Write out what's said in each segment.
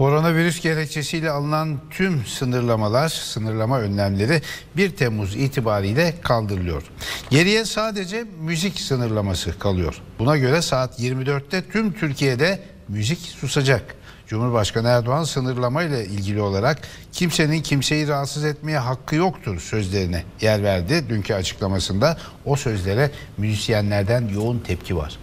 Koronavirüs gerekçesiyle alınan tüm sınırlama önlemleri 1 Temmuz itibariyle kaldırılıyor. Geriye sadece müzik sınırlaması kalıyor. Buna göre saat 24'te tüm Türkiye'de müzik susacak. Cumhurbaşkanı Erdoğan sınırlama ile ilgili olarak kimsenin kimseyi rahatsız etmeye hakkı yoktur sözlerine yer verdi. Dünkü açıklamasında o sözlere müzisyenlerden yoğun tepki var.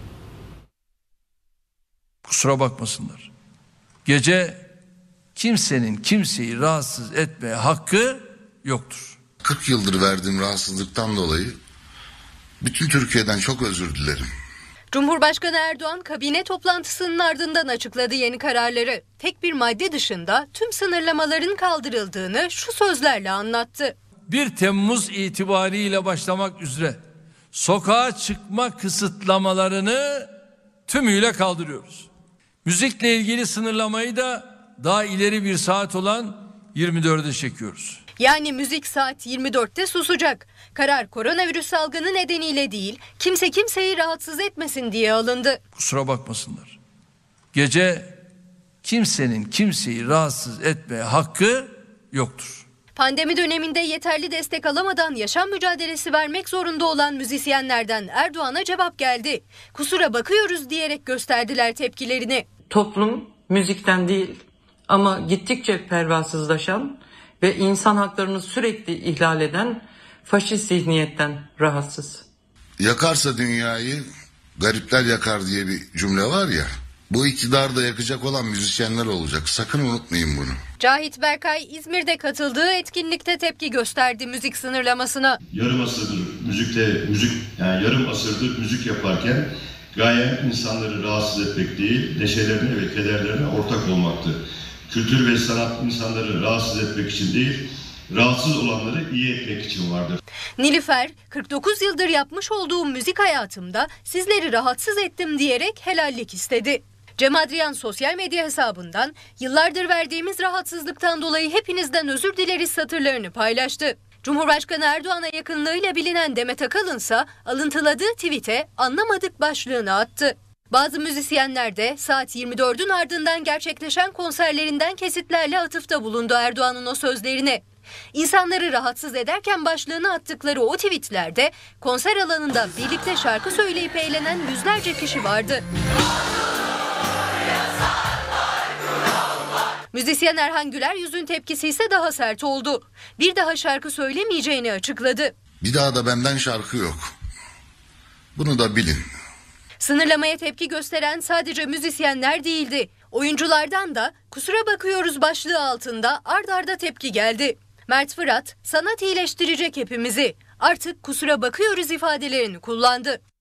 Kusura bakmasınlar. Gece kimsenin kimseyi rahatsız etmeye hakkı yoktur. 40 yıldır verdiğim rahatsızlıktan dolayı bütün Türkiye'den çok özür dilerim. Cumhurbaşkanı Erdoğan kabine toplantısının ardından açıkladı yeni kararları. Tek bir madde dışında tüm sınırlamaların kaldırıldığını şu sözlerle anlattı. 1 Temmuz itibariyle başlamak üzere sokağa çıkma kısıtlamalarını tümüyle kaldırıyoruz. Müzikle ilgili sınırlamayı da daha ileri bir saat olan 24'e çekiyoruz. Yani müzik saat 24'te susacak. Karar koronavirüs salgını nedeniyle değil, kimse kimseyi rahatsız etmesin diye alındı. Kusura bakmasınlar. Gece kimsenin kimseyi rahatsız etmeye hakkı yoktur. Pandemi döneminde yeterli destek alamadan yaşam mücadelesi vermek zorunda olan müzisyenlerden Erdoğan'a cevap geldi. Kusura bakıyoruz diyerek gösterdiler tepkilerini. Toplum müzikten değil ama gittikçe pervasızlaşan ve insan haklarını sürekli ihlal eden faşist zihniyetten rahatsız. Yakarsa dünyayı garipler yakar diye bir cümle var ya. Bu iktidarda yakacak olan müzisyenler olacak. Sakın unutmayın bunu. Cahit Berkay İzmir'de katıldığı etkinlikte tepki gösterdi müzik sınırlamasına. Yarım asırdır yarım asırdır müzik yaparken gayem insanları rahatsız etmek değil, neşelerine ve kederlerine ortak olmaktır. Kültür ve sanat insanları rahatsız etmek için değil, rahatsız olanları iyi etmek için vardır. Nilüfer, 49 yıldır yapmış olduğum müzik hayatımda sizleri rahatsız ettim diyerek helallik istedi. Cem Adrian sosyal medya hesabından yıllardır verdiğimiz rahatsızlıktan dolayı hepinizden özür dileriz satırlarını paylaştı. Cumhurbaşkanı Erdoğan'a yakınlığıyla bilinen Demet Akalın ise alıntıladığı tweet'e anlamadık başlığını attı. Bazı müzisyenler de saat 24'ün ardından gerçekleşen konserlerinden kesitlerle atıfta bulundu Erdoğan'ın o sözlerine. İnsanları rahatsız ederken başlığını attıkları o tweetlerde konser alanında birlikte şarkı söyleyip eğlenen yüzlerce kişi vardı. Müzisyen Erhan Güler Yüz'ün tepkisi ise daha sert oldu. Bir daha şarkı söylemeyeceğini açıkladı. Bir daha da benden şarkı yok. Bunu da bilin. Sınırlamaya tepki gösteren sadece müzisyenler değildi. Oyunculardan da kusura bakıyoruz başlığı altında ard arda tepki geldi. Mert Fırat, sanat iyileştirecek hepimizi. Artık kusura bakıyoruz ifadelerini kullandı.